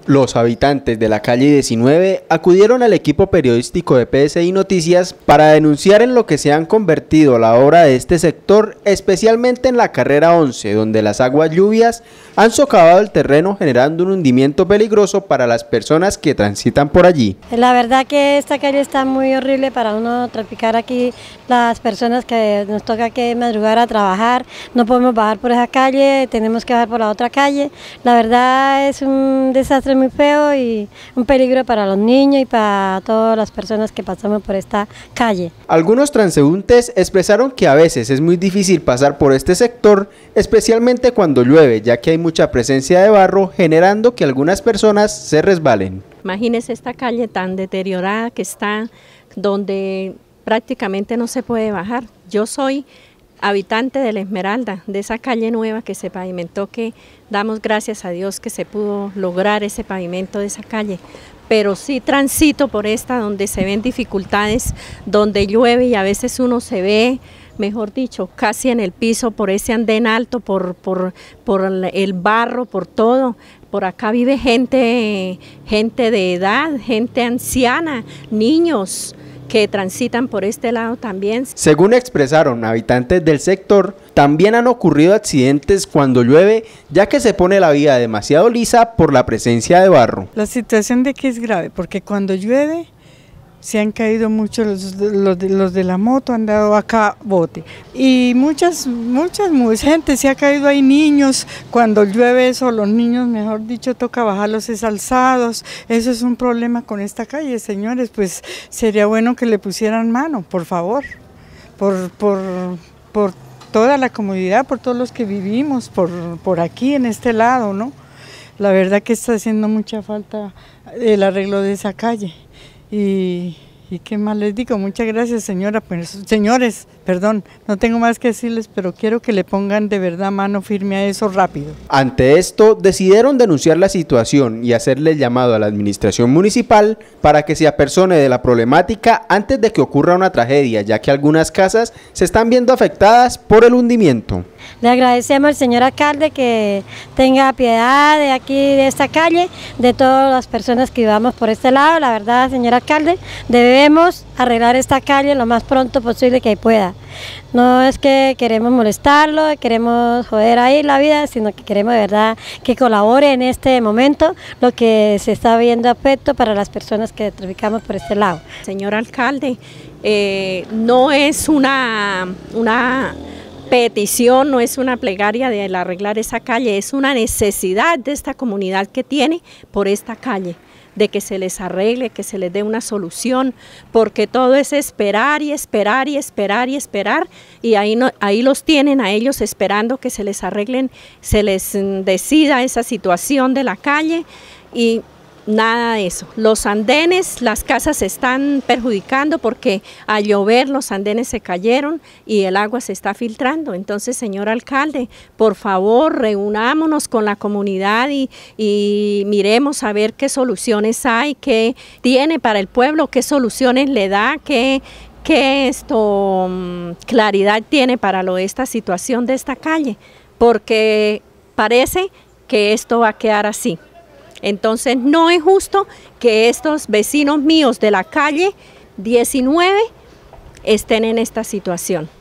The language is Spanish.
Los habitantes de la calle 19 acudieron al equipo periodístico de PSI Noticias para denunciar en lo que se han convertido la obra de este sector, especialmente en la carrera 11, donde las aguas lluvias han socavado el terreno generando un hundimiento peligroso para las personas que transitan por allí. La verdad que esta calle está muy horrible para uno traficar aquí, las personas que nos toca que madrugar a trabajar, no podemos bajar por esa calle, tenemos que bajar por la otra calle. La verdad es un desastre muy feo y un peligro para los niños y para todas las personas que pasamos por esta calle. Algunos transeúntes expresaron que a veces es muy difícil pasar por este sector, especialmente cuando llueve, ya que hay mucha presencia de barro, generando que algunas personas se resbalen. Imagínese esta calle tan deteriorada que está, donde prácticamente no se puede bajar. Yo soy habitante de La Esmeralda, de esa calle nueva que se pavimentó, que damos gracias a Dios que se pudo lograr ese pavimento de esa calle, pero sí transito por esta donde se ven dificultades, donde llueve y a veces uno se ve, mejor dicho, casi en el piso por ese andén alto, por el barro, por todo. Por acá vive gente de edad, gente anciana, niños que transitan por este lado también. Según expresaron habitantes del sector, también han ocurrido accidentes cuando llueve, ya que se pone la vía demasiado lisa por la presencia de barro. La situación de aquí es grave, porque cuando llueve se han caído muchos los de la moto, han dado acá bote. Y mucha gente se ha caído, hay niños, cuando llueve eso, los niños, mejor dicho, toca bajarlos alzados. Eso es un problema con esta calle, señores, pues sería bueno que le pusieran mano, por favor, por toda la comunidad, por todos los que vivimos por aquí, en este lado, ¿no? La verdad que está haciendo mucha falta el arreglo de esa calle. Y qué más les digo, muchas gracias señores, perdón, no tengo más que decirles, pero quiero que le pongan de verdad mano firme a eso rápido. Ante esto, decidieron denunciar la situación y hacerle el llamado a la administración municipal para que se apersone de la problemática antes de que ocurra una tragedia, ya que algunas casas se están viendo afectadas por el hundimiento. Le agradecemos al señor alcalde que tenga piedad de aquí, de esta calle, de todas las personas que vivamos por este lado. La verdad, señor alcalde, debemos arreglar esta calle lo más pronto posible que pueda. No es que queremos molestarlo, queremos joder ahí la vida, sino que queremos de verdad que colabore en este momento lo que se está viendo afecto para las personas que traficamos por este lado. Señor alcalde, no es una petición, no es una plegaria de arreglar esa calle, es una necesidad de esta comunidad que tiene por esta calle, de que se les arregle, que se les dé una solución, porque todo es esperar y esperar y esperar y esperar, y ahí los tienen a ellos esperando que se les arreglen, se les decida esa situación de la calle y nada de eso. Los andenes, las casas se están perjudicando porque al llover los andenes se cayeron y el agua se está filtrando. Entonces, señor alcalde, por favor, reunámonos con la comunidad y miremos a ver qué soluciones hay, qué tiene para el pueblo, qué soluciones le da, qué claridad tiene para esta situación de esta calle, porque parece que esto va a quedar así. Entonces no es justo que estos vecinos míos de la calle 19 estén en esta situación.